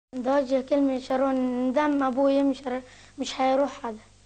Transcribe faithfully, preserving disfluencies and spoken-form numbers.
ده وجه كلمة شارون، دم أبوي مش مش هيروح هذا.